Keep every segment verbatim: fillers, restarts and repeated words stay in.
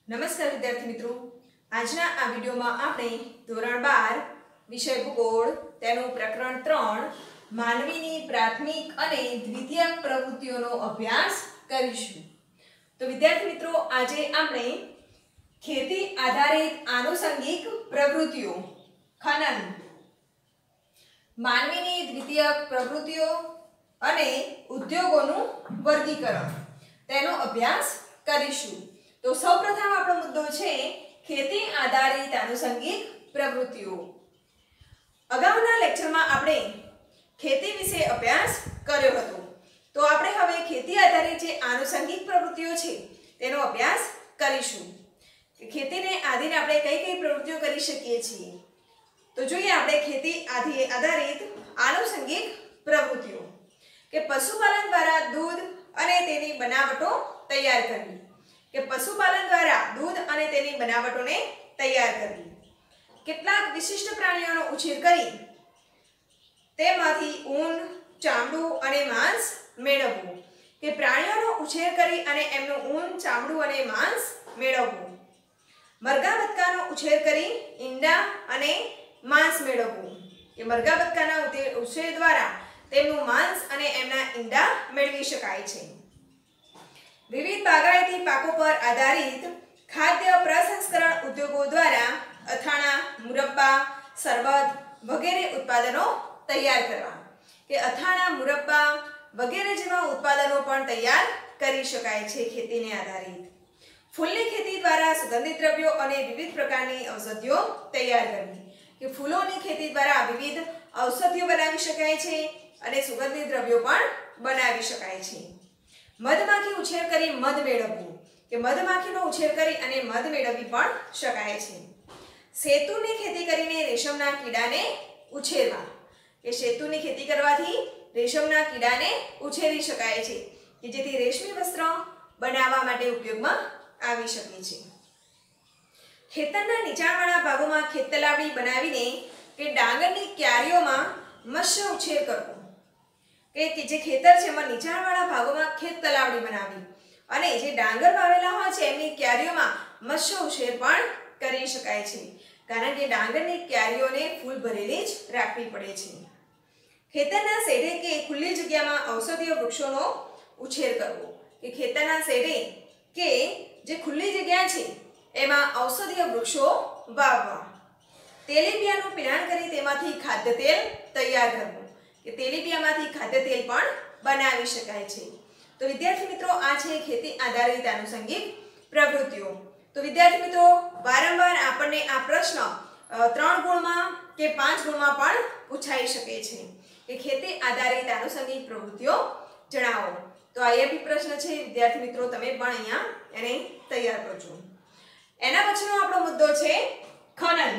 નમસ્કાર વિદ્યાર્થી મિત્રો, આજના આ વિડિયોમાં આપણે ધોરણ બાર વિષય ભૂગોળ તેનું પ્રકરણ ત્રણ માનવીની પ્રાથમિક અને દ્વિતીયક પ્રવૃત્તિઓનો અભ્યાસ કરીશું। તો વિદ્યાર્થી મિત્રો, આજે આપણે ખેતી આધારિત આનુષંગિક પ્રવૃત્તિઓ, ખનન, માનવીની દ્વિતીયક પ્રવૃત્તિઓ અને ઉદ્યોગોનું વર્ગીકરણ તેનો અભ્યાસ કરીશું। तो સૌપ્રથમ આપણો મુદ્દો છે ખેતી આધારિત આનુષંગિક પ્રવૃત્તિઓ। અગાઉના લેક્ચરમાં આપણે ખેતી વિશે અભ્યાસ કર્યો હતો, તો આપણે હવે ખેતી આધારિત જે આનુષંગિક પ્રવૃત્તિઓ છે તેનો અભ્યાસ કરીશું કે ખેતીને આધીન આપણે કઈ કઈ પ્રવૃત્તિઓ કરી શકીએ છીએ। તો જોઈએ આપણે ખેતી આધારિત આનુષંગિક પ્રવૃત્તિઓ કે પશુપાલન દ્વારા દૂધ અને તેની બનાવટો તૈયાર કરવી કે પશુપાલન દ્વારા દૂધ અને તેની બનાવટોને તૈયાર કરવી, કેટલાક વિશિષ્ટ પ્રાણીઓનો ઉછેર કરી તેમાંથી ઊન, ચામડું અને માંસ મેળવવું કે પ્રાણીઓનો ઉછેર કરી અને એમનું ઊન, ચામડું અને માંસ મેળવવું, મરઘા બતકાનો ઉછેર કરી ઈંડા અને માંસ મેળવવું કે મરઘા બતકાના ઉછેર દ્વારા તેમનું માંસ અને એમના ઈંડા મેળવી શકાય છે। વિવિધ બાગાયતી પાકો પર આધારિત ખાદ્ય પ્રસંસ્કરણ ઉદ્યોગો દ્વારા અથાણા, મુરબ્બા, શરબત વગેરે ઉત્પાદનો તૈયાર કરવા કે અથાણા, મુરબ્બા વગેરે જેવા ઉત્પાદનો પણ તૈયાર કરી શકાય છે ખેતીને આધારિત। ફૂલની ખેતી દ્વારા સુગંધિત દ્રવ્યો અને વિવિધ પ્રકારની ઔષધિઓ તૈયાર કરવી કે ફૂલોની ખેતી દ્વારા વિવિધ ઔષધિઓ બનાવી શકાય છે અને સુગંધિત દ્રવ્યો પણ બનાવી શકાય છે। મધમાખી ઉછેર કરી મધ મેળવવું કે મધમાખીનો ઉછેર કરી અને મધ મેળવવી પણ શકાય છે। સેતુની ખેતી કરીને રેશમના કીડાને ઉછેરવા કે સેતુની ખેતી કરવાથી રેશમના કીડાને ઉછેરી શકાય છે કે જેથી રેશમી વસ્ત્ર બનાવવા માટે ઉપયોગમાં આવી શકે છે। ખેતરના નીચાણવાળા ભાગોમાં ખેત તલાવડી બનાવીને કે ડાંગરની ક્યારીઓમાં મત્સ્ય ઉછેર કરવો કે જે ખેતર છે એમાં નીચાણવાળા ભાગોમાં ખેત તલાવડી બનાવી અને જે ડાંગર વાવેલા હોય છે એમની ક્યારીઓમાં મત્સ્ય ઉછેર પણ કરી શકાય છે, કારણ કે ડાંગરની ક્યારીઓને ફૂલ ભરેલી જ રાખવી પડે છે। ખેતરના શેઢે કે ખુલ્લી જગ્યામાં ઔષધીય વૃક્ષોનો ઉછેર કરવો કે ખેતરના શેઢે કે જે ખુલ્લી જગ્યા છે એમાં ઔષધીય વૃક્ષો વાવવા। તેલીબિયાનું પિરાણ કરી તેમાંથી ખાદ્ય તેલ તૈયાર કરવું કે તેલીબિયામાંથી ખાદ્ય તેલ પણ બનાવી શકાય છે। તો વિદ્યાર્થી મિત્રો, આ છે ખેતી આધારિત આનુષંગિક પ્રવૃત્તિઓ। તો વિદ્યાર્થી મિત્રો, વારંવાર આપણને આ પ્રશ્ન ત્રણ ગુણમાં કે પાંચ ગુણમાં પણ પૂછાઈ શકે છે કે ખેતી આધારિત આનુષંગિક પ્રવૃત્તિઓ જણાવો। તો આ એ પ્રશ્ન છે વિદ્યાર્થી મિત્રો, તમે પણ અહીંયા એને તૈયાર કરજો। એના પછીનો આપણો મુદ્દો છે ખનન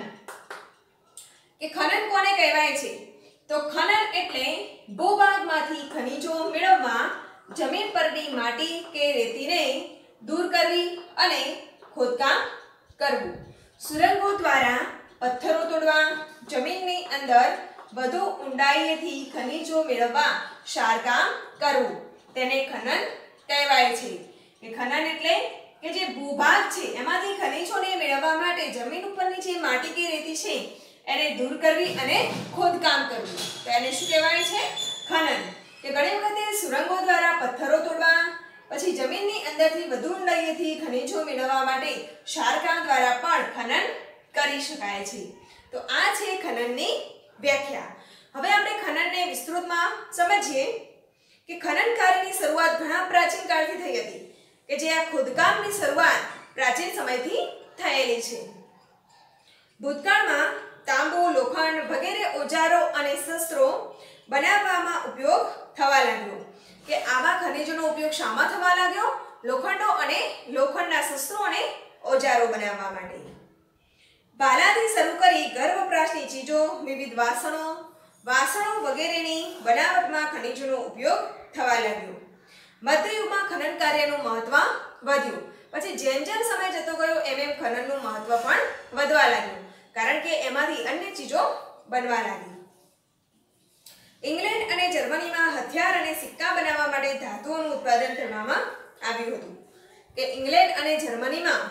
કે ખનન કોને કહેવાય છે? તો ખનન એટલે ભૂભાગમાંથી ખનિજો મેળવવા, જમીન પરની માટી કે રેતીને દૂર કરવી અને ખોદકામ કરવું, સુરંગો દ્વારા પથ્થરો તોડવા, જમીનની અંદર વધુ ઊંડાઈએથી ખનિજો મેળવવા શારકામ કરવું, તેને ખનન કહેવાય છે। કે ખનન એટલે કે જે ભૂભાગ છે એમાંથી ખનિજોને મેળવવા માટે જમીન ઉપરની જે માટી કે રેતી છે એને દૂર કરવી અને ખોદકામ કરવું, તો એને શું કહેવાય છે? ખનન। કે ઘણી વખતે સુરંગો દ્વારા પથ્થરો તોડવા, પછી જમીનની અંદરથી વધુ ઊંડાઈએથી ખનિજો મેળવવા માટે શારકામ દ્વારા પણ ખનન કરી શકાય છે। તો આ છે ખનનની વ્યાખ્યા। હવે આપણે ખનનને વિસ્તૃતમાં સમજીએ કે ખનન કાર્યની શરૂઆત ઘણા પ્રાચીન કાળથી થઈ હતી કે જે આ ખોદકામની શરૂઆત પ્રાચીન સમયથી થયેલી છે। ભૂતકાળમાં તાંબુ, લોખંડ વગેરે ઓજારો અને શસ્ત્રો બનાવવામાં ઉપયોગ થવા લાગ્યો કે આવા ખનિજોનો ઉપયોગ શામાં થવા લાગ્યો? લોખંડો અને લોખંડના શસ્ત્રો અને ઓજારો બનાવવા માટે। ભાલાથી શરૂ કરી ઘર વપરાશની ચીજો, વિવિધ વાસણો વાસણો વગેરેની બનાવટમાં ખનિજોનો ઉપયોગ થવા લાગ્યો। મધ્યયુગમાં ખનન કાર્યનું મહત્વ વધ્યું, પછી જેમ જેમ સમય જતો ગયો એમ એમ ખનનનું મહત્વ પણ વધવા લાગ્યું, કારણ કે એમાંથી અન્ય ચીજો બનવા લાગી। ઇંગ્લેન્ડ અને જર્મનીમાં હથિયાર અને સિક્કા બનાવવા માટે ધાતુઓનું ઉત્પાદન કરવામાં આવ્યું હતું કે ઇંગ્લેન્ડ અને જર્મનીમાં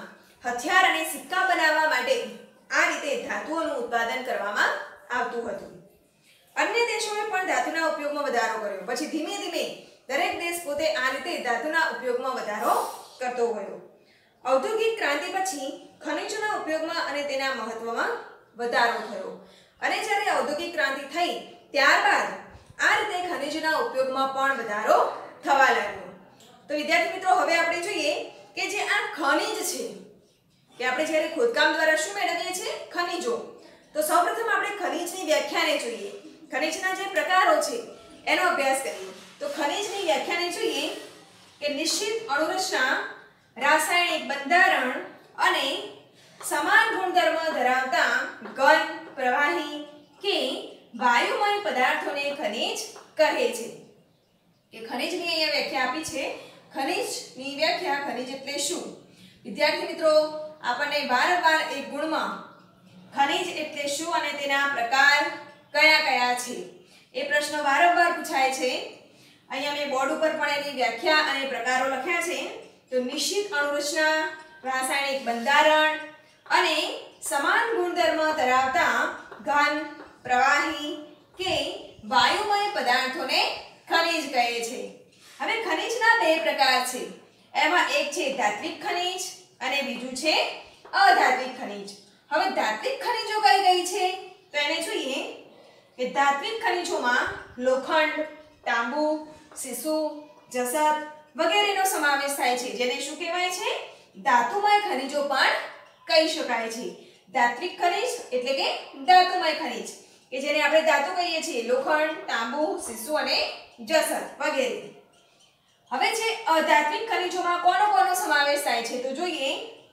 હથિયાર અને સિક્કા બનાવવા માટે આ રીતે ધાતુઓનું ઉત્પાદન કરવામાં આવતું હતું. અન્ય દેશોએ પણ ધાતુના ઉપયોગમાં વધારો કર્યો. પછી ધીમે ધીમે દરેક દેશ પોતે આ રીતે ધાતુના ઉપયોગમાં વધારો કરતો ગયો. ઔદ્યોગિક ક્રાંતિ પછી ખનિજોના ઉપયોગમાં અને તેના મહત્વમાં વધારો થયો. અને જ્યારે ઔદ્યોગિક ક્રાંતિ થઈ ત્યારબાદ આ રીતે ખનિજોના ઉપયોગમાં પણ વધારો થવા લાગ્યો. તો વિદ્યાર્થી મિત્રો, હવે આપણે જોઈએ કે જે આ ખનિજ છે કે આપણે જ્યારે ખોદકામ દ્વારા શું મેળવીએ છીએ? ખનિજો. તો સૌપ્રથમ આપણે ખનિજની વ્યાખ્યાને જોઈએ. ખનિજના જે પ્રકારો છે એનો અભ્યાસ કરીએ. તો ખનિજની વ્યાખ્યાને જોઈએ કે નિશ્ચિત અણુરચના, રાસાયણિક બંધારણ અને સમાન ગુણધર્મ ધરાવતા ઘન, પ્રવાહી કે વાયુમય પદાર્થોને ખનિજ કહે છે. કે ખનિજની અહીંયા વ્યાખ્યા આપી છે. ખનિજની વ્યાખ્યા, ખનિજ એટલે શું? વિદ્યાર્થી મિત્રો, આપણને વારંવાર એક ગુણમાં ખનિજ એટલે શું અને તેના પ્રકાર કયા કયા છે એ પ્રશ્ન વારંવાર પૂછાય છે. અહીંયા મેં બોર્ડ ઉપર પણ એની વ્યાખ્યા અને પ્રકારો લખ્યા છે. તો નિશ્ચિત અણુરચના, રાસાયણિક બંધારણ અને સમાન ગુણધર્મ ધરાવતા ઘન, પ્રવાહી કે વાયુમય પદાર્થોને ખનિજ કહે છે. હવે ખનિજના બે પ્રકાર છે. એમાં એક છે ધાત્વિક ખનિજ અને બીજું છે અધાત્વિક ખનિજ. હવે ધાત્વિક ખનિજો કઈ કઈ છે તો એને જોઈએ કે ધાત્વિક ખનિજોમાં લોખંડ, તાંબુ, સીસુ, જસત વગેરેનો સમાવેશ થાય છે, જેને શું કહેવાય છે? ધાતુમય ખનિજો પણ કહી શકાય છે. ધાત્વિક ખનિજ એટલે કે ધાતુમય ખનિજ કે જેને આપણે ધાતુ કહીએ છીએ, લોખંડ, તાંબુ, સીસુ અને જસત વગેરે. હવે જે અધાત્વિક ખનિજોમાં કોનો કોનો સમાવેશ થાય છે તો જોઈએ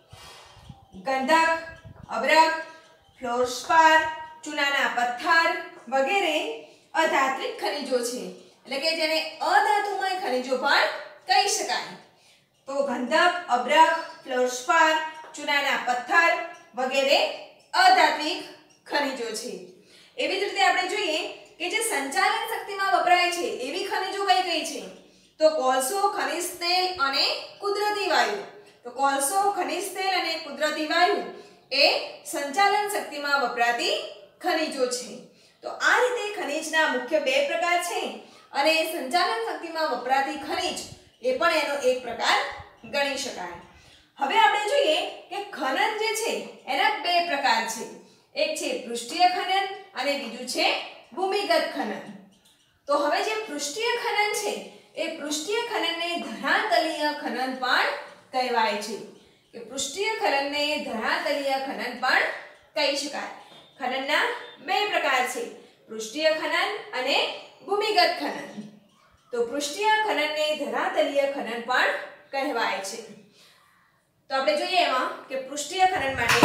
ગંધક, અબરખ, ફ્લોરસ્પાર, ચૂનાના પથ્થર વગેરે અધાત્વિક ખનિજો છે, એટલે કે જેને અધાતુમય ખનિજો પણ કહી શકાય. તો ગંધક, અબરખ, ફ્લોરસ્પાર, ચૂનાના પથ્થર વગેરે અધાત્વિક ખનિજો છે. એવી જ રીતે આપણે જોઈએ કે જે સંચાલન શક્તિમાં વપરાય છે એવી ખનિજો કઈ કઈ છે તો કોલસો, ખનિજ તેલ અને કુદરતી વાયુ. તો કોલસો, ખનિજ તેલ અને કુદરતી વાયુ એ સંચાલન શક્તિમાં વપરાતી ખનિજો છે. તો આ રીતે ખનિજના મુખ્ય બે પ્રકાર છે અને સંચાલન શક્તિમાં વપરાતી ખનિજ એ પણ એનો એક પ્રકાર ગણી શકાય. હવે આપણે જોઈએ કે ખનન જે છે એના બે પ્રકાર છે. એક છે પૃષ્ઠીય ખનન અને બીજું છે ભૂમિગત ખનન. તો હવે જે પૃષ્ઠીય ખનન છે એ પૃષ્ઠીય ખનનને ધરાતલીય ખનન પણ કહેવાય છે. કે પૃષ્ઠીય ખનનને ધરાતલીય ખનન પણ કહી શકાય. ખનનના બે પ્રકાર છે, પૃષ્ઠીય ખનન અને ભૂમિગત ખનન. તો પૃષ્ઠીય ખનનને ધરાતલીય ખનન પણ કહેવાય છે. તો આપણે જોઈએ એમાં કે પૃષ્ઠીય ખનન માટે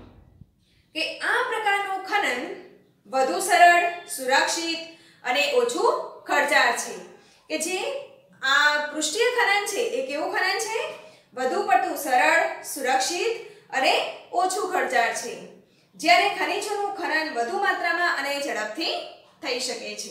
કે આ પ્રકારનું ખનન વધુ સરળ, સુરક્ષિત અને ઓછું ખર્ચાળ છે. કે જે આ પૃષ્ઠીય ખનન છે એ કેવું ખનન છે? વધુ પડતું સરળ, સુરક્ષિત અને ઓછું ખર્ચાળ છે. જ્યારે ખનિજોનું ખનન વધુ માત્રામાં અને ઝડપથી થઈ શકે છે.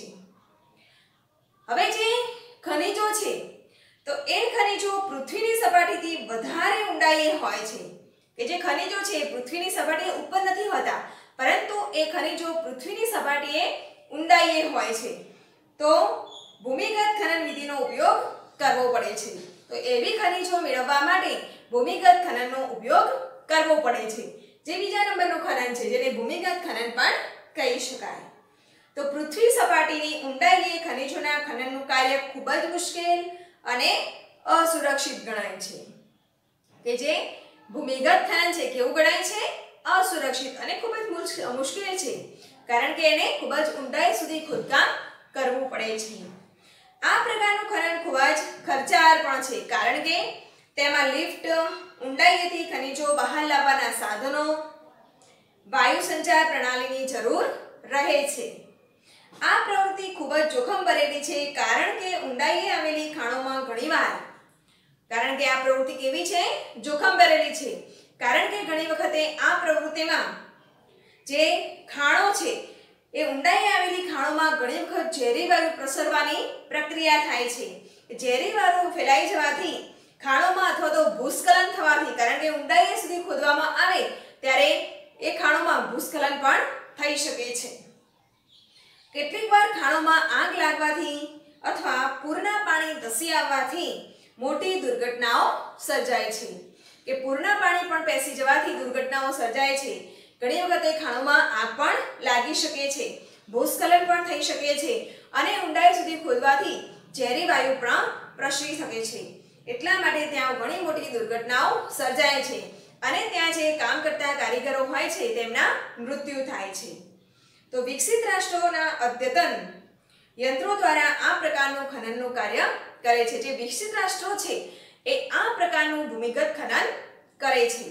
હવે જે ખનિજો છે તો એ ખનિજો પૃથ્વીની સપાટીથી વધારે ઊંડાઈએ હોય છે. કે જે ખનિજો છે પૃથ્વીની સપાટીએ ઉપર નથી હોતા, પરંતુ એ ખનિજો પૃથ્વીની સપાટીએ ઊંડાઈએ હોય છે. તો ભૂમિગત ખનન વિધિનો ઉપયોગ કરવો પડે છે. તો એવી ખનિજો મેળવવા માટે ભૂમિગત ખનનનો ઉપયોગ કરવો પડે છે. જે બીજા નંબરનું ખનન છે જેને ભૂમિગત ખનન પણ કહી શકાય. તો પૃથ્વી સપાટીની ઊંડાઈએ ખનિજોના ખનનનું કાર્ય ખૂબ જ મુશ્કેલ અને અસુરક્ષિત ગણાય છે. કે જે ભૂમિગત ખનન છે કેવું ગણાય છે? અસુરક્ષિત અને ખૂબ જ મુશ્કેલ છે, કારણ કે એને ખૂબ જ ઊંડાઈ સુધી ખોદકામ કરવું પડે છે. આ પ્રકારનું ખનન ખૂબ જ ખર્ચાળ પણ છે, કારણ કે તેમાં લિફ્ટ, ઊંડાઈએથી ખનિજો બહાર લાવવાના સાધનો, વાયુ સંચાર પ્રણાલીની જરૂર રહે છે. આ પ્રવૃત્તિ ખૂબ જ જોખમ ભરેલી છે, કારણ કે ઊંડાઈએ આવેલી ખાણોમાં ઘણીવાર કારણ કે આ પ્રવૃત્તિ કેવી છે? જોખમ ભરેલી છે. કારણ કે ઘણી વખતે આ પ્રવૃત્તિમાં જે ખાણો છે એ ઊંડાઈએ આવેલી ખાણોમાં ઘણી વખત ઝેરી વાયુ પ્રસરવાની પ્રક્રિયા થાય છે. ઝેરી વાયુ ફેલાઈ જવાથી ખાણોમાં અથવા તો ભૂસ્ખલન થવાથી, કારણ કે ઊંડાઈ સુધી ખોદવામાં આવે ત્યારે એ ખાણોમાં ભૂસ્ખલન પણ થઈ શકે છે. કેટલીકવાર ખાણોમાં આગ લાગવાથી અથવા પૂરના પાણી ધસી આવવાથી મોટી દુર્ઘટનાઓ સર્જાય છે. કે પૂરના પાણી પણ પેસી જવાથી દુર્ઘટનાઓ સર્જાય છે. ઘણી વખતે ખાણોમાં આગ પણ લાગી શકે છે, ભૂસ્ખલન પણ થઈ શકે છે અને ઊંડાઈ સુધી ખોદવાથી ઝેરી વાયુ પણ પ્રસરી શકે છે. એટલા માટે ત્યાં ઘણી મોટી દુર્ઘટનાઓ સર્જાય છે અને ત્યાં જે કામ કરતા કારીગરો હોય છે તેમના મૃત્યુ થાય છે. તો વિકસિત રાષ્ટ્રોના અદ્યતન યંત્રો દ્વારા આ પ્રકારનું ખનનનું કાર્ય કરે છે. જે વિકસિત રાષ્ટ્રો છે એ આ પ્રકારનું ભૂમિગત ખનન કરે છે,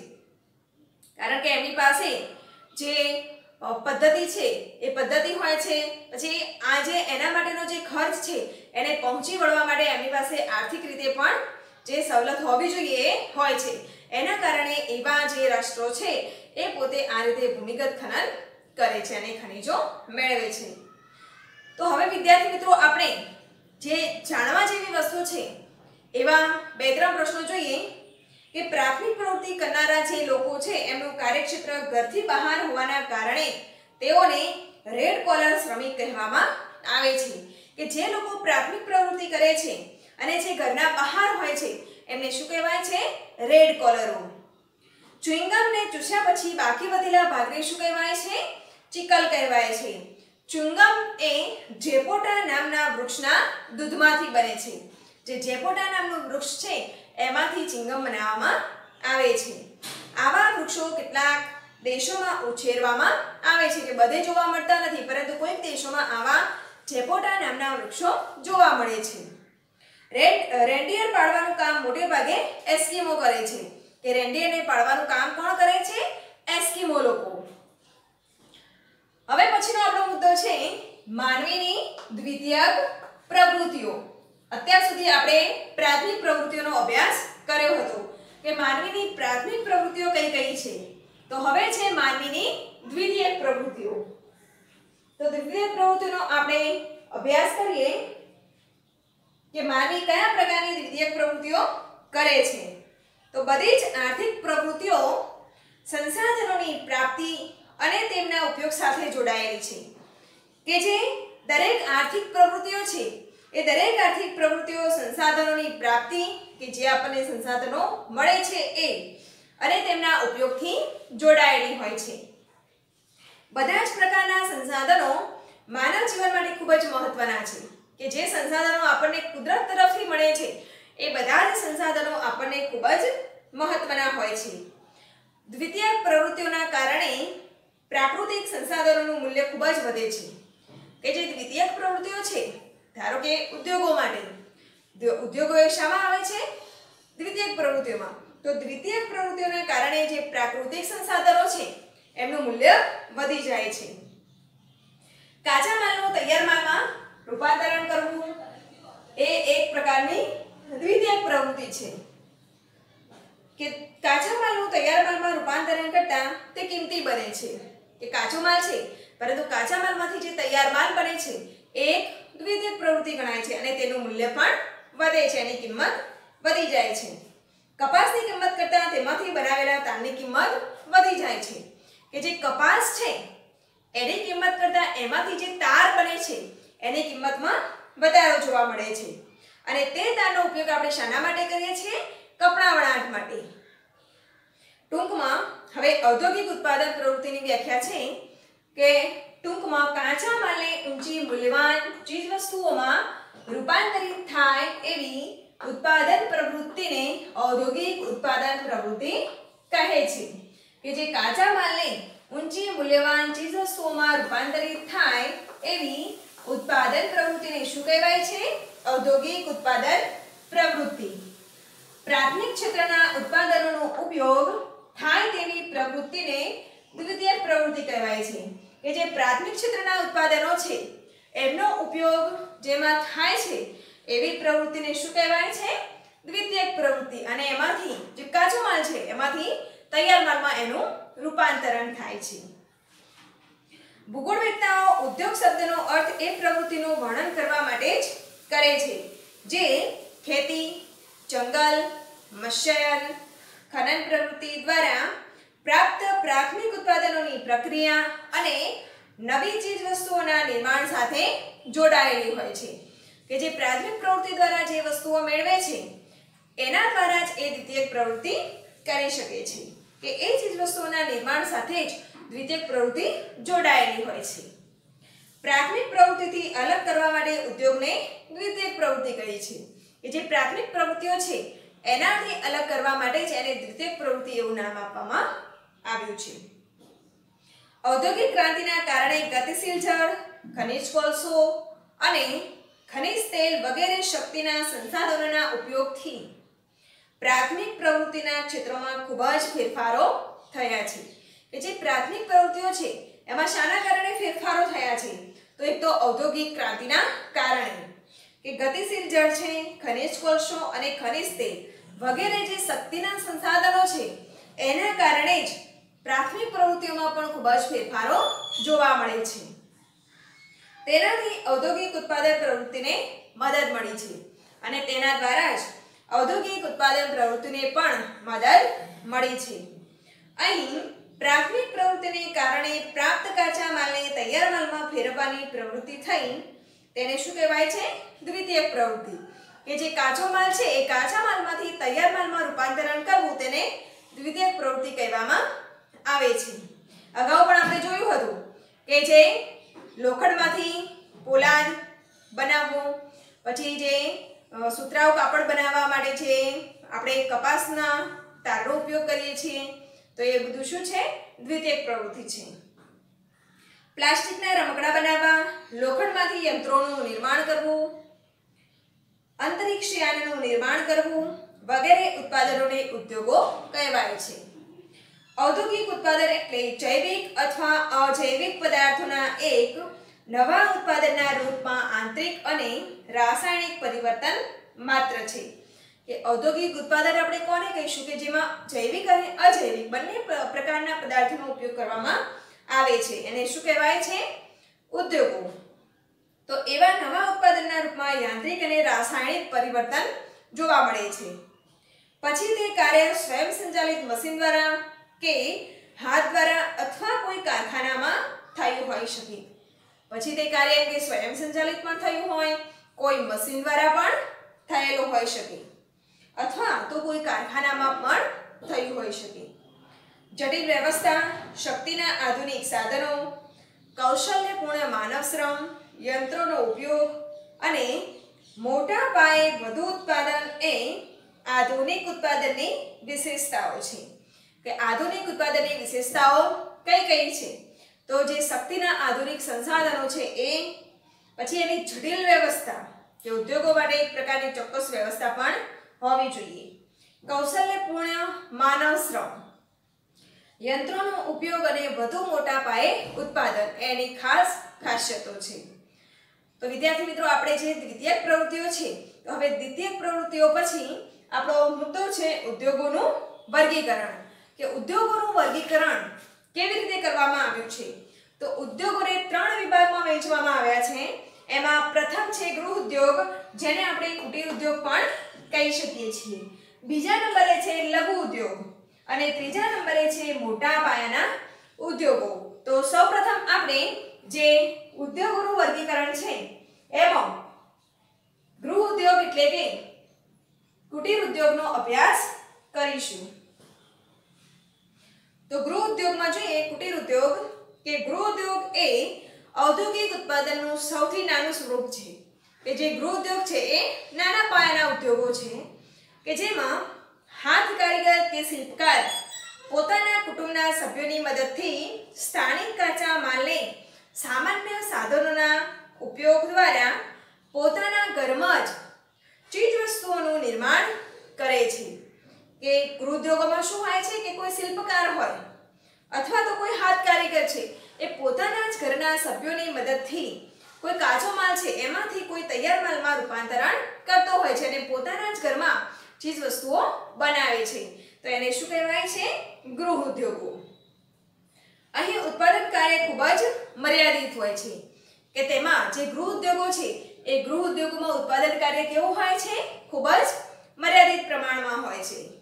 કારણ કે એમની પાસે જે પદ્ધતિ છે એ પદ્ધતિ હોય છે. પછી આ જે એના માટેનો જે ખર્ચ છે એને પહોંચી વળવા માટે એમની પાસે આર્થિક રીતે પણ જે સવલત હોવી જોઈએ એ હોય છે. એના કારણે એવા જે રાષ્ટ્રો છે એ પોતે આ રીતે ભૂમિગત ખનન કરે છે અને ખનિજો મેળવે છે. તો હવે વિદ્યાર્થી મિત્રો આપણે જે જાણવા જેવી વસ્તુ છે એવા બે ત્રણ પ્રશ્નો જોઈએ કે પ્રાથમિક પ્રવૃત્તિ કરનારા જે લોકો છે એમનું કાર્યક્ષેત્ર ઘરથી બહાર હોવાના કારણે તેઓને રેડ કોલર શ્રમિક કહેવામાં આવે છે. કે જે લોકો પ્રાથમિક પ્રવૃત્તિ કરે છે અને જે ઘરના બહાર હોય છે એમને શું કહેવાય છે? રેડ કોલરો. ચ્યુઇંગમને ચૂસ્યા પછી બાકી વધેલા ભાગને શું કહેવાય છે? ચિકલ કહેવાય છે. ચ્યુઇંગમ એ જેપોટા નામના વૃક્ષના દૂધમાંથી બને છે. જે જેપોટા નામનું વૃક્ષ છે એમાંથી ચિંગમ બનાવવામાં આવે છે. આવા વૃક્ષો કેટલાક દેશોમાં ઉછેરવામાં આવે છે, કે બધે જોવા મળતા નથી, પરંતુ કોઈક દેશોમાં આવા જેપોટા નામના વૃક્ષો જોવા મળે છે. રેડ રેન્ડિયર પાળવાનું કામ મોટે ભાગે એસ્કિમો કરે છે. કે રેન્ડિયરને પાળવાનું કામ કોણ કરે છે? એસ્કિમો લોકો. હવે પછીનો આપણો મુદ્દો છે માનવીની દ્વિતીયક પ્રવૃત્તિઓ. અત્યાર સુધી આપણે પ્રાથમિક પ્રવૃત્તિઓનો અભ્યાસ કર્યો હતો કે માનવીની પ્રાથમિક પ્રવૃત્તિઓ કઈ કઈ છે. તો હવે છે માનવીની દ્વિતીયક પ્રવૃત્તિઓ. તો દ્વિતીયક પ્રવૃત્તિનો આપણે અભ્યાસ કરીએ કે માનવી કયા પ્રકારની દ્વિતીયક પ્રવૃત્તિઓ કરે છે. તો બધી જ આર્થિક પ્રવૃત્તિઓ સંસાધનોની પ્રાપ્તિ અને તેમના ઉપયોગ સાથે જોડાયેલી છે. કે જે દરેક આર્થિક પ્રવૃત્તિઓ છે એ દરેક આર્થિક પ્રવૃત્તિઓ સંસાધનોની પ્રાપ્તિ, કે જે આપણને સંસાધનો મળે છે એ, અને તેમના ઉપયોગથી જોડાયેલી હોય છે. બધા જ પ્રકારના સંસાધનો માનવ જીવન માટે ખૂબ જ મહત્વના છે. કે જે સંસાધનો આપણને કુદરત તરફથી મળે છે એ બધા જ સંસાધનો આપણને ખૂબ જ મહત્વના હોય છે. દ્વિતીયક પ્રવૃત્તિઓના કારણે પ્રાકૃતિક સંસાધનોનું મૂલ્ય ખૂબ જ વધે છે. કે જે દ્વિતીયક પ્રવૃત્તિઓ છે, ધારો કે ઉદ્યોગો માટે, ઉદ્યોગો એ શામાં આવે છે? દ્વિતીયક પ્રવૃત્તિઓમાં. તો દ્વિતીયક પ્રવૃત્તિઓના કારણે જે પ્રાકૃતિક સંસાધનો છે એમનું મૂલ્ય વધી જાય છે. કાચા માલનું તૈયાર માલમાં રૂપાંતરણ કરવું એ એક પ્રકારની દ્વિતીયક પ્રવૃત્તિ છે. કે કાચા માલનું તૈયાર માલમાં રૂપાંતરણ કરતા તે કિંમતી બને છે. કે કાચો માલ છે પરંતુ કાચા માલમાંથી જે તૈયાર માલ બને છે એ એક દ્વિતીયક પ્રવૃત્તિ ગણાય છે અને તેનું મૂલ્ય પણ વધે છે, એની કિંમત વધી જાય છે. કપાસની કિંમત કરતાં તેમાંથી બનાવેલા તારની કિંમત વધી જાય છે. કે જે કપાસ છે એની કિંમત કરતાં એમાંથી જે તાર બને છે એની કિંમતમાં વધારો જોવા મળે છે. અને તે તારનો ઉપયોગ આપણે શાના માટે કરીએ છીએ? કપડા વણાટ માટે. ટૂંકમાં હવે ઔદ્યોગિક ઉત્પાદન પ્રવૃત્તિની વ્યાખ્યા છે કે ટૂંકમાં કાચા માલને ઊંચી મૂલ્યવાન ચીજવસ્તુઓમાં રૂપાંતરિત થાય એવી ઉત્પાદન પ્રવૃત્તિને ઔદ્યોગિક ઉત્પાદન પ્રવૃત્તિ કહે છે. કે જે કાચા માલને ઊંચી મૂલ્યવાન ચીજવસ્તુઓમાં રૂપાંતરિત થાય એવી ઉત્પાદન પ્રવૃત્તિને શું કહેવાય છે? ઔદ્યોગિક ઉત્પાદન પ્રવૃત્તિ. પ્રાથમિક ક્ષેત્રના ઉત્પાદનોનો ઉપયોગ થાય તેવી પ્રવૃત્તિને દ્વિતીયક પ્રવૃત્તિ કહેવાય છે. કે જે પ્રાથમિક ક્ષેત્રના ઉત્પાદનો છે એમનો ઉપયોગ જેમાં થાય છે એવી પ્રવૃત્તિને શું કહેવાય છે? દ્વિતીયક પ્રવૃત્તિ. અને એમાંથી જે કાચો માલ છે એમાંથી તૈયાર માલમાં એનું રૂપાંતરણ થાય છે. ભૂગોળવેત્તાઓ ઉદ્યોગ શબ્દનો અર્થ એ પ્રવૃત્તિનું વર્ણન કરવા માટે જ કરે છે જે ખેતી, જંગલ, મત્સ્યાયન, ખનન પ્રવૃત્તિ દ્વારા પ્રાપ્ત પ્રાથમિક ઉત્પાદનોની પ્રક્રિયા અને નવી ચીજ વસ્તુઓના નિર્માણ સાથે જોડાયેલી હોય છે કે જે પ્રાથમિક પ્રવૃત્તિ દ્વારા જે વસ્તુઓ મેળવે છે એના દ્વારા જ એ દ્વિતીયક પ્રવૃત્તિ કરી શકે છે કે એ ચીજ વસ્તુઓના નિર્માણ સાથે જ દ્વિતીયક પ્રવૃત્તિ જોડાયેલી હોય છે. પ્રાથમિક પ્રવૃત્તિથી અલગ કરવા માટે ઉદ્યોગને દ્વિતીયક પ્રવૃત્તિ કહી છે કે જે પ્રાથમિક પ્રવૃત્તિઓ છે એનાથી અલગ કરવા માટે જ એને દ્વિતીયક પ્રવૃત્તિ એવું નામ આપવામાં આવ્યું છે. ઔદ્યોગિક ક્રાંતિના કારણે ગતિશીલ જળ, ખનિજ કોલસો અને ખનિજ તેલ વગેરે શક્તિના સંસાધનોના ઉપયોગથી પ્રાથમિક પ્રવૃત્તિના ક્ષેત્રોમાં ખૂબ જ ફેરફારો થયા છે કે જે પ્રાથમિક પ્રવૃત્તિઓ છે એમાં શાના કારણે ફેરફારો થયા છે તો એક તો ઔદ્યોગિક ક્રાંતિના કારણે કે ગતિશીલ જળ છે, ખનિજ કોલસો અને ખનિજ તેલ વગેરે જે શક્તિના સંસાધનો છે એના કારણે જ પ્રાથમિક પ્રવૃત્તિઓમાં પણ ખૂબ જ ફેરફારો જોવા મળે છે. તેનાથી ઔદ્યોગિક ઉત્પાદન પ્રવૃત્તિને મદદ મળી છે અને તેના દ્વારા જ ઔદ્યોગિક ઉત્પાદન પ્રવૃત્તિને પણ મદદ મળી છે. અહીં પ્રાથમિક પ્રવૃત્તિને કારણે પ્રાપ્ત કાચા માલને તૈયાર માલમાં ફેરવવાની પ્રવૃત્તિ થઈ તેને શું કહેવાય છે? દ્વિતીયક પ્રવૃત્તિ. કે જે કાચો માલ છે એ કાચા માલમાંથી તૈયાર માલમાં રૂપાંતરણ કરવું તેને દ્વિતીયક પ્રવૃત્તિ કહેવામાં આવે છે. અગાઉ પણ આપણે જોયું હતું કે જે લોખંડમાંથી પોલાદ બનાવવું, પછી જે સુતરાઉ કાપડ બનાવવા માટે છે આપણે કપાસના તારનો ઉપયોગ કરીએ છીએ તો એ બધું શું છે? દ્વિતીયક પ્રવૃત્તિ છે. પ્લાસ્ટિકના રમકડા બનાવવા, લોખંડમાંથી યંત્રોનું નિર્માણ કરવું, અંતરિક્ષ યાનનું નિર્માણ કરવું વગેરે ઉત્પાદનોને ઉદ્યોગો કહેવાય છે. ઔદ્યોગિક ઉત્પાદન એટલે જૈવિક અથવા અજૈવિક પદાર્થોના એક નવા ઉત્પાદનના રૂપમાં આંતરિક અને રાસાયણિક પરિવર્તન માત્ર છે. કે ઔદ્યોગિક ઉત્પાદન આપણે કોને કહીશું કે જેમાં જૈવિક અને અજૈવિક બંને પ્રકારના પદાર્થોનો ઉપયોગ કરવામાં આવે છે એને શું કહેવાય છે? ઉદ્યોગો. તો એવા નવા ઉત્પાદનના રૂપમાં યાંત્રિક અને રાસાયણિક પરિવર્તન જોવા મળે છે. પછી તે કાર્ય સ્વયં સંચાલિત મશીન દ્વારા કે હાથ દ્વારા અથવા કોઈ કારખાનામાં થયું હોઈ શકે. પછી તે કાર્ય કે સ્વયં સંચાલિત પણ થયું હોય, કોઈ મશીન દ્વારા પણ થયેલું હોઈ શકે અથવા તો કોઈ કારખાનામાં પણ થયું હોઈ શકે. જટિલ વ્યવસ્થા, શક્તિના આધુનિક સાધનો, કૌશલ્યપૂર્ણ માનવ શ્રમ, યંત્રોનો ઉપયોગ અને મોટા પાયે વધુ ઉત્પાદન એ આધુનિક ઉત્પાદનની વિશેષતાઓ છે. કે આધુનિક ઉત્પાદનની વિશેષતાઓ કઈ કઈ છે? તો જે શક્તિના આધુનિક સંસાધનો છે એ, પછી એની જટિલ વ્યવસ્થા કે ઉદ્યોગો માટે એક પ્રકારની ચોક્કસ વ્યવસ્થા પણ હોવી જોઈએ, કૌશલ્યપૂર્ણ માનવ શ્રમ, યંત્રોનો ઉપયોગ અને વધુ મોટા પાયે ઉત્પાદન એની ખાસ ખાસિયતો છે. તો વિદ્યાર્થી મિત્રો આપણે જે દ્વિતીયક પ્રવૃત્તિઓ છે તો હવે દ્વિતીયક પ્રવૃત્તિઓ પછી આપણો મુદ્દો છે ઉદ્યોગોનું વર્ગીકરણ. કે ઉદ્યોગોનું વર્ગીકરણ કેવી રીતે કરવામાં આવ્યું છે? તો ઉદ્યોગોને ત્રણ વિભાગમાં વહેંચવામાં આવ્યા છે. એમાં પ્રથમ છે ગૃહ ઉદ્યોગ, જેને આપણે કુટીર ઉદ્યોગ પણ કહી શકીએ છીએ. બીજા નંબરે છે લઘુ ઉદ્યોગ અને ત્રીજા નંબરે છે મોટા પાયાના ઉદ્યોગો. તો સૌપ્રથમ આપણે જે ઉદ્યોગોનું વર્ગીકરણ છે એમાં ગૃહ ઉદ્યોગ એટલે કે કુટીર ઉદ્યોગનો અભ્યાસ કરીશું. તો ગૃહ ઉદ્યોગમાં જોઈએ કુટીર ઉદ્યોગ કે ગૃહ ઉદ્યોગ એ ઔદ્યોગિક ઉત્પાદનનું સૌથી નાનું સ્વરૂપ છે. કે જે ગૃહ ઉદ્યોગ છે એ નાના પાયાના ઉદ્યોગો છે કે જેમાં હાથ કારીગર કે શિલ્પકાર પોતાના કુટુંબના સભ્યોની મદદથી સ્થાનિક કાચા માલને સામાન્ય સાધનોના ઉપયોગ દ્વારા પોતાના ઘરમાં જ ચીજ વસ્તુઓનું નિર્માણ કરે છે. કે ગૃહ ઉદ્યોગોમાં શું હોય છે કે કોઈ શિલ્પકાર હોય અથવા તો કોઈ હાથ કારીગર છે એ પોતાના જ ઘરના સભ્યોની મદદથી કોઈ કાચો માલ છે એમાંથી કોઈ તૈયાર માલમાં રૂપાંતરણ કરતો હોય છે અને પોતાના જ ઘરમાં ચીજ વસ્તુઓ બનાવે છે. તો એને શું કહેવાય છે? ગૃહ ઉદ્યોગો. અહીં ઉત્પાદન કાર્ય ખૂબ જ મર્યાદિત હોય છે કે તેમાં જે ગૃહ ઉદ્યોગો છે એ ગૃહ ઉદ્યોગોમાં ઉત્પાદન કાર્ય કેવું હોય છે? ખૂબ જ મર્યાદિત પ્રમાણમાં હોય છે.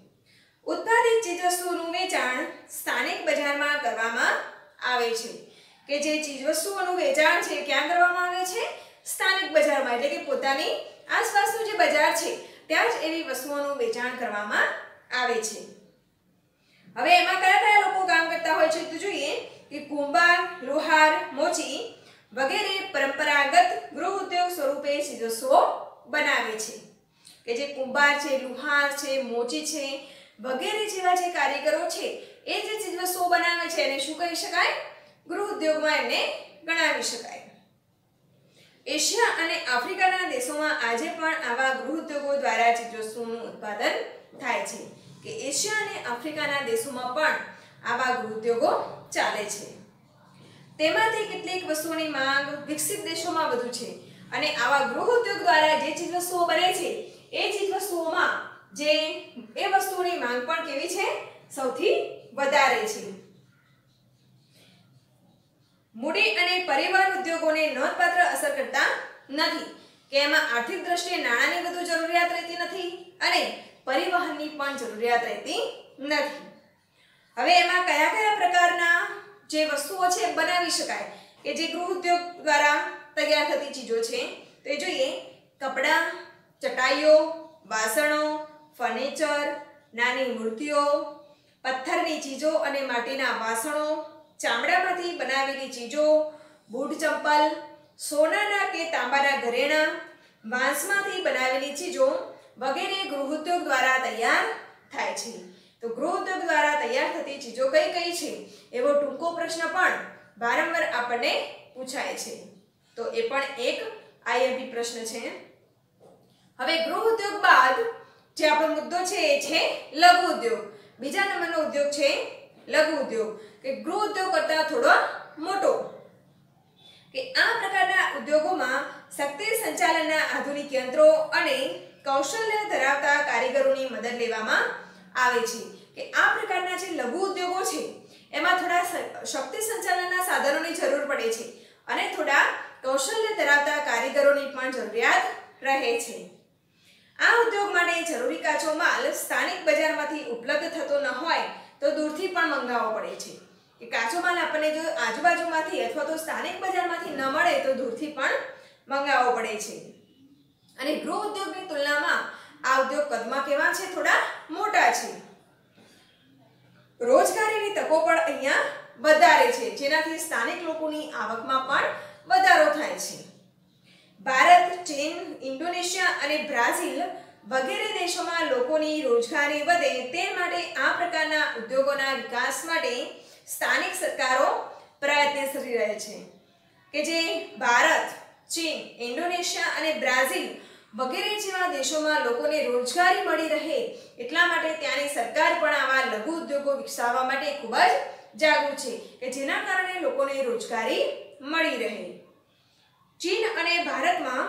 ઉત્પાદિત ચીજવસ્તુઓનું વેચાણ સ્થાનિક બજારમાં કરવામાં આવે છે કે જે ચીજવસ્તુઓનું વેચાણ છે ક્યાં કરવામાં આવે છે સ્થાનિક બજારમાં એટલે કે પોતાની આસપાસનું જે બજાર છે ત્યાં જ એવી વસ્તુઓનું વેચાણ કરવામાં આવે છે હવે એમાં કયા કયા લોકો કામ કરતા હોય છે તો જોઈએ કે કુંભાર લુહાર મોચી વગેરે પરંપરાગત ગૃહ ઉદ્યોગ સ્વરૂપે ચીજવસ્તુઓ બનાવે છે કે જે કુંભાર છે લુહાર છે મોચી છે વગેરે જેવા જે કારીગરો છે એ જે ચીજવસ્તુઓ બનાવે છે એને શું કહી શકાય ગૃહ ઉદ્યોગમાં એમને ગણાવી શકાય એશિયા અને આફ્રિકાના દેશોમાં આજે પણ આવા ગૃહ ઉદ્યોગો દ્વારા ચીજવસ્તુઓનું ઉત્પાદન થાય છે કે એશિયા અને આફ્રિકાના દેશોમાં પણ આવા ગૃહ ઉદ્યોગો ચાલે છે તેમાંથી કેટલીક વસ્તુઓની માંગ વિકસિત દેશોમાં વધુ છે અને આવા ગૃહ ઉદ્યોગ દ્વારા જે ચીજવસ્તુઓ બને છે એ ચીજવસ્તુઓમાં જે એ વસ્તુઓની માંગ પણ કેવી છે સૌથી વધારે છે મૂડી અને પરિવહન ઉદ્યોગોને નોંધપાત્ર અસર કરતા નથી કે એમાં આર્થિક દ્રષ્ટિએ નાણાંની વધુ જરૂરિયાત રહેતી નથી અને પરિવહનની પણ જરૂરિયાત રહેતી નથી હવે એમાં કયા કયા પ્રકારના જે વસ્તુઓ છે બનાવી શકાય કે જે ગૃહ ઉદ્યોગ દ્વારા તૈયાર થતી ચીજો છે તો એ જોઈએ કપડાં ચટાઈઓ વાસણો ફર્નિચર નાની મૂર્તિઓ પથ્થરની ચીજો અને માટીના વાસણો ચામડામાંથી બનાવેલી ચીજો બૂટ ચંપલ સોનાના કે તાંબાના ઘરેણાં વાંસમાંથી બનાવેલી ચીજો વગેરે ગૃહ ઉદ્યોગ દ્વારા તૈયાર થાય છે તો ગૃહ ઉદ્યોગ દ્વારા તૈયાર થતી ચીજો કઈ કઈ છે એવો ટૂંકો પ્રશ્ન પણ વારંવાર આપણને પૂછાય છે તો એ પણ એક આઈએમપી પ્રશ્ન છે હવે ગૃહ ઉદ્યોગ બાદ જે આપણો મુદ્દો છે એ છે લઘુ ઉદ્યોગ બીજા નંબરનો ઉદ્યોગ છે લઘુ ઉદ્યોગ કે ગૃહ ઉદ્યોગ કરતા થોડો મોટો કે આ પ્રકારના ઉદ્યોગોમાં શક્તિ સંચાલનના આધુનિક યંત્રો અને કૌશલ્ય ધરાવતા કારીગરોની મદદ લેવામાં આવે છે કે આ પ્રકારના જે લઘુ ઉદ્યોગો છે એમાં થોડા શક્તિ સંચાલનના સાધનોની જરૂર પડે છે અને થોડા કૌશલ્ય ધરાવતા કારીગરોની પણ જરૂરિયાત રહે છે આ ઉદ્યોગ માટે જરૂરી કાચો માલ સ્થાનિક બજારમાંથી ઉપલબ્ધ થતો ન હોય તો દૂરથી પણ મંગાવવો પડે છે કે કાચો માલ આપણને જો આજુબાજુમાંથી અથવા તો સ્થાનિક બજારમાંથી ન મળે તો દૂરથી પણ મંગાવવો પડે છે અને ગૃહ ઉદ્યોગની તુલનામાં આ ઉદ્યોગ કદમાં કેવા છે થોડા મોટા છે રોજગારીની તકો પણ અહીંયા વધારે છે જેનાથી સ્થાનિક લોકોની આવકમાં પણ વધારો થાય છે ભારત ચીન ઇન્ડોનેશિયા અને બ્રાઝિલ વગેરે દેશોમાં લોકોની રોજગારી વધે તે માટે આ પ્રકારના ઉદ્યોગોના વિકાસ માટે સ્થાનિક સરકારો પ્રયત્નશીલ રહે છે કે જે ભારત ચીન ઇન્ડોનેશિયા અને બ્રાઝિલ વગેરે જેવા દેશોમાં લોકોને રોજગારી મળી રહે એટલા માટે ત્યાંની સરકાર પણ આવા લઘુ ઉદ્યોગો વિકસાવવા માટે ખૂબ જ જાગૃત છે કે જેના કારણે લોકોને રોજગારી મળી રહે ચીન અને ભારતમાં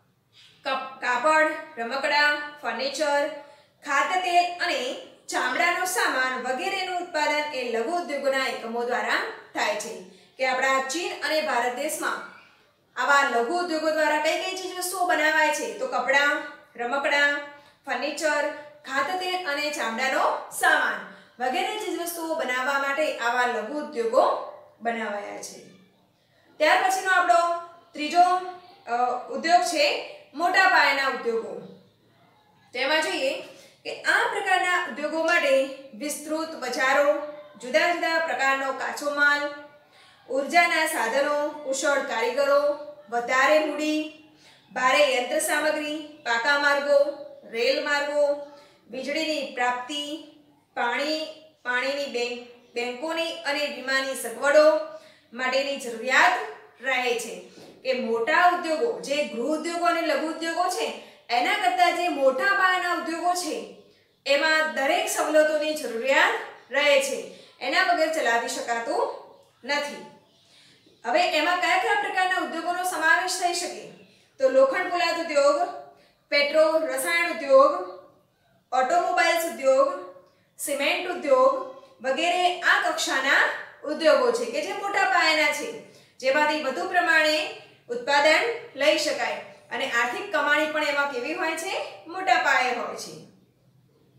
કાપડ રમકડા ફર્નિચર ખાદ્ય તેલ અને ચામડાનો સામાન વગેરેનું ઉત્પાદન એ લઘુ ઉદ્યોગોના એકમો દ્વારા થાય છે કે આપણા ચીન અને ભારત દેશમાં આવા લઘુ ઉદ્યોગો દ્વારા કઈ કઈ ચીજવસ્તુઓ બનાવાય છે તો કપડાં રમકડા ફર્નિચર ખાદ્ય તેલ અને ચામડાનો સામાન વગેરે ચીજવસ્તુઓ બનાવવા માટે આવા લઘુ ઉદ્યોગો બનાવાયા છે ત્યાર પછીનો આપણો ત્રીજો ઉદ્યોગ છે મોટા પાયાના ઉદ્યોગો તેમાં જોઈએ કે આ પ્રકારના ઉદ્યોગો માટે વિસ્તૃત બજારો જુદા જુદા પ્રકારનો કાચો માલ ઉર્જાના સાધનો કુશળ કારીગરો વધારે મૂડી ભારે યંત્ર સામગ્રી પાકા માર્ગો રેલ માર્ગો વીજળીની પ્રાપ્તિ પાણી પાણીની બેંક બેંકોની અને વીમાની સગવડો માટેની જરૂરિયાત રહે છે કે મોટા ઉદ્યોગો જે ગૃહ ઉદ્યોગો અને લઘુ ઉદ્યોગો છે એના કરતાં જે મોટા પાયાના ઉદ્યોગો છે એમાં દરેક સવલતોની જરૂરિયાત રહે છે એના વગર ચલાવી શકાતું નથી હવે એમાં કયા કયા પ્રકારના ઉદ્યોગોનો સમાવેશ થઈ શકે તો લોખંડ પોલાદ ઉદ્યોગ પેટ્રો રસાયણ ઉદ્યોગ ઓટોમોબાઈલ્સ ઉદ્યોગ સિમેન્ટ ઉદ્યોગ વગેરે આ કક્ષાના ઉદ્યોગો છે કે જે મોટા પાયાના છે જેમાંથી વધુ પ્રમાણે ઉત્પાદન લઈ શકાય અને આર્થિક કમાણી પણ એમાં કેવી હોય છે મોટા પાયે હોય છે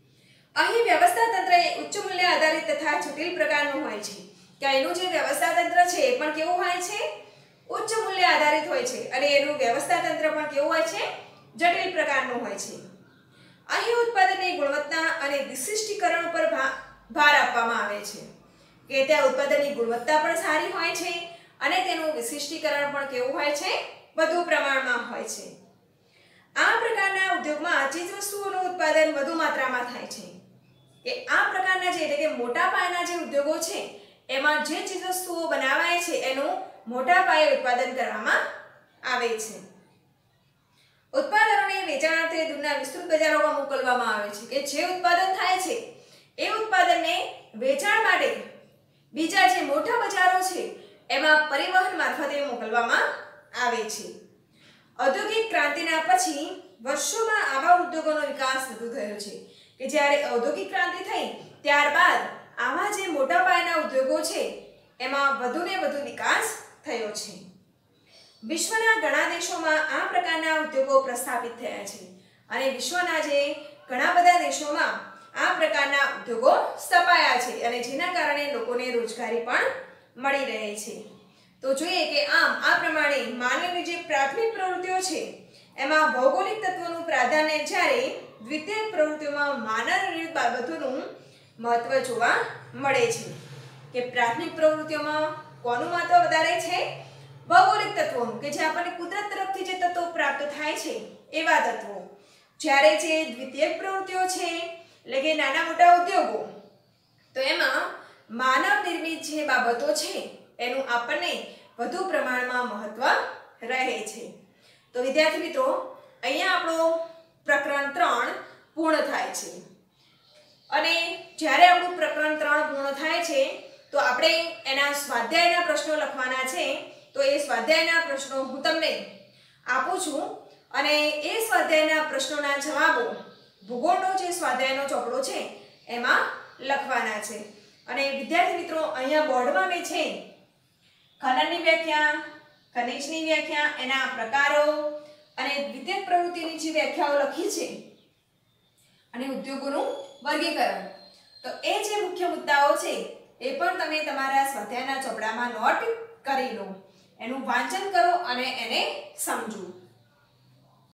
અહીં વ્યવસ્થા તંત્ર એ ઉચ્ચ મૂલ્ય આધારિત તથા જટિલ પ્રકારનું હોય છે કે એનું જે વ્યવસ્થા તંત્ર છે એ પણ કેવું હોય છે ઉચ્ચ મૂલ્ય આધારિત હોય છે અને એનું વ્યવસ્થા તંત્ર પણ કેવું હોય છે જટિલ પ્રકારનું હોય છે અહીં ઉત્પાદનની ગુણવત્તા અને વિશિષ્ટીકરણ પર ભાર આપવામાં આવે છે કે ત્યાં ઉત્પાદનની ગુણવત્તા પણ સારી હોય છે અને તેનું વિશિષ્ટીકરણ પણ કેવું હોય છે વધુ પ્રમાણમાં હોય છે આ પ્રકારના ઉદ્યોગમાં ચીજવસ્તુઓનું ઉત્પાદન વધુ માત્રામાં થાય છે કે આ પ્રકારના જે એટલે કે મોટા પાયાના જે ઉદ્યોગો છે એમાં જે ચીજવસ્તુઓ બનાવાય છે એનું મોટા પાયે ઉત્પાદન કરવામાં આવે છે ઉત્પાદનોને વેચાણાર્થે દૂરના વિસ્તૃત બજારોમાં મોકલવામાં આવે છે કે જે ઉત્પાદન થાય છે એ ઉત્પાદનને વેચાણ માટે બીજા જે મોટા બજારો છે એમાં પરિવહન મારફતે મોકલવામાં આવે છે ઔદ્યોગિક ક્રાંતિના પછી વર્ષોમાં આવા ઉદ્યોગોનો વિકાસ વધુ થયો છે કે જ્યારે ઔદ્યોગિક ક્રાંતિ થઈ ત્યારબાદ આવા જે મોટા પાયાના ઉદ્યોગો છે એમાં વધુને વધુ વિકાસ થયો છે વિશ્વના ઘણા દેશોમાં આ પ્રકારના ઉદ્યોગો પ્રસ્થાપિત થયા છે અને વિશ્વના જે ઘણા બધા દેશોમાં આ પ્રકારના ઉદ્યોગો સ્થપાયા છે અને જેના કારણે લોકોને રોજગારી પણ મળી રહે છે તો જોઈએ કે આમ આ પ્રમાણે માનવની જે પ્રાથમિક પ્રવૃત્તિઓ છે એમાં ભૌગોલિક તત્વોનું પ્રાધાન્ય જ્યારે દ્વિતીયક પ્રવૃત્તિઓમાં માનવ વિવિધ બાબતોનું મહત્વ જોવા મળે છે કે પ્રાથમિક પ્રવૃત્તિઓમાં કોનું મહત્વ વધારે છે ભૌગોલિક તત્વોનું કે જે આપણને કુદરત તરફથી જે તત્વો પ્રાપ્ત થાય છે એવા તત્વો જ્યારે જે દ્વિતીયક પ્રવૃત્તિઓ છે એટલે કે નાના મોટા ઉદ્યોગો તો એમાં માનવ નિર્મિત જે બાબતો છે એનું આપણને વધુ પ્રમાણમાં મહત્વ રહે છે તો વિદ્યાર્થી મિત્રો અહીંયા આપણો પ્રકરણ ત્રણ પૂર્ણ થાય છે અને જ્યારે આપણું પ્રકરણ ત્રણ પૂર્ણ થાય છે તો આપણે એના સ્વાધ્યાયના પ્રશ્નો લખવાના છે તો એ સ્વાધ્યાયના પ્રશ્નો હું તમને આપું છું અને એ સ્વાધ્યાયના પ્રશ્નોના જવાબો ભૂગોળનો જે સ્વાધ્યાયનો ચોપડો છે એમાં લખવાના છે અને વિદ્યાર્થી મિત્રો અહીંયા બોર્ડમાં મેં છે ખનનની વ્યાખ્યા ખનિજની વ્યાખ્યા એના પ્રકારો અને દ્વિતીયક પ્રવૃત્તિની જે વ્યાખ્યાઓ લખી છે અને ઉદ્યોગોનું વર્ગીકરણ તો એ જે મુખ્ય મુદ્દાઓ છે એ પણ તમે તમારા સ્વાધ્યાયના ચોપડામાં નોટ કરી લો એનું વાંચન કરો અને એને સમજો